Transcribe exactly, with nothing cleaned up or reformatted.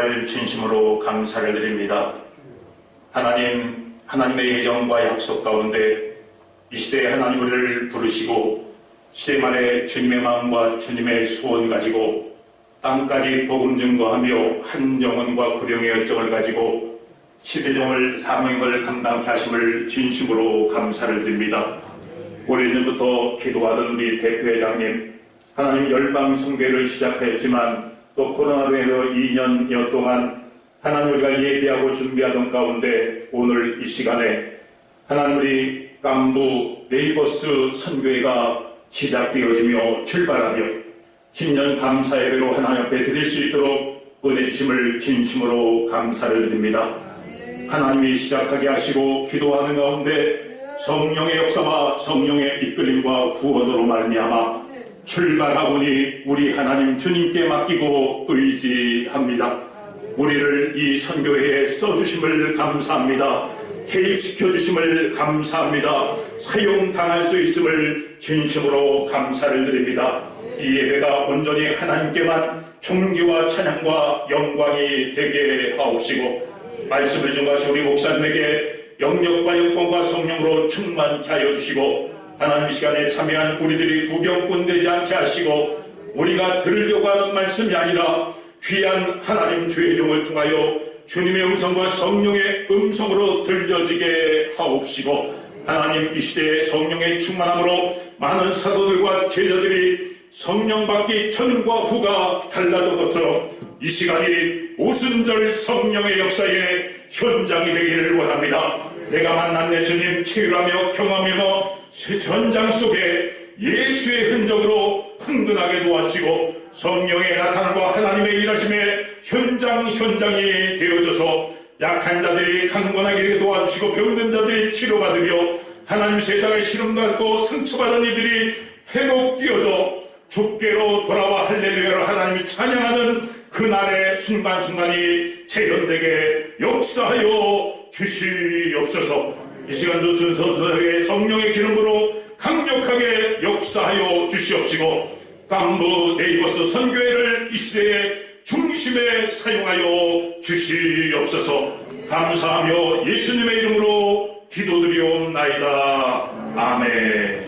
정말 진심으로 감사를 드립니다. 하나님, 하나님의 예정과 약속 가운데 이 시대에 하나님 우리를 부르시고 시대 말에 주님의 마음과 주님의 소원 가지고 땅까지 복음 증거하며 한 영혼과 구령의 열정을 가지고 시대정을 사명을 감당케 하심을 진심으로 감사를 드립니다. 오래전부터 기도하던 우리 대표회장님, 하나님 열방 숭배를 시작하였지만 또 코로나로 인해서 이 년여 동안 하나님 우리가 예배하고 준비하던 가운데 오늘 이 시간에 하나님 우리 깐부 네이버스 선교회가 시작되어지며 출발하며 신년 감사 예배로 하나님 앞에 드릴 수 있도록 은혜 주심을 진심으로 감사를 드립니다. 하나님이 시작하게 하시고 기도하는 가운데 성령의 역사와 성령의 이끌림과 후원으로 말미암아 출발하오니 우리 하나님 주님께 맡기고 의지합니다. 우리를 이 선교회에 써주심을 감사합니다. 개입시켜 주심을 감사합니다. 사용당할 수 있음을 진심으로 감사를 드립니다. 이 예배가 온전히 하나님께만 존귀와 찬양과 영광이 되게 하옵시고 말씀을 증거하신 우리 목사님에게 영력과 영광과 성령으로 충만케 하여 주시고 하나님 시간에 참여한 우리들이 구경꾼 되지 않게 하시고 우리가 들으려고 하는 말씀이 아니라 귀한 하나님 주의 종을 통하여 주님의 음성과 성령의 음성으로 들려지게 하옵시고 하나님 이 시대에 성령의 충만함으로 많은 사도들과 제자들이 성령 받기 전과 후가 달라진 것처럼 이 시간이 오순절 성령의 역사의 현장이 되기를 원합니다. 내가 만난 내 주님 체휼하며 경험하며 현장 속에 예수의 흔적으로 흥근하게 도와주시고 성령의 나타남과 하나님의 일하심의 현장 현장이 되어져서 약한 자들이 강건하게 도와주시고 병든 자들이 치료받으며 하나님 세상에 시름받고 상처받은 이들이 회복되어져 주께로 돌아와 할렐루야로 하나님이 찬양하는 그날의 순간순간이 재현되게 역사하여 주시옵소서. 이 시간도 순서대로 성령의 기름으로 강력하게 역사하여 주시옵시고 깐부 네이버스 선교회를 이 시대의 중심에 사용하여 주시옵소서. 감사하며 예수님의 이름으로 기도드리옵나이다. 아멘.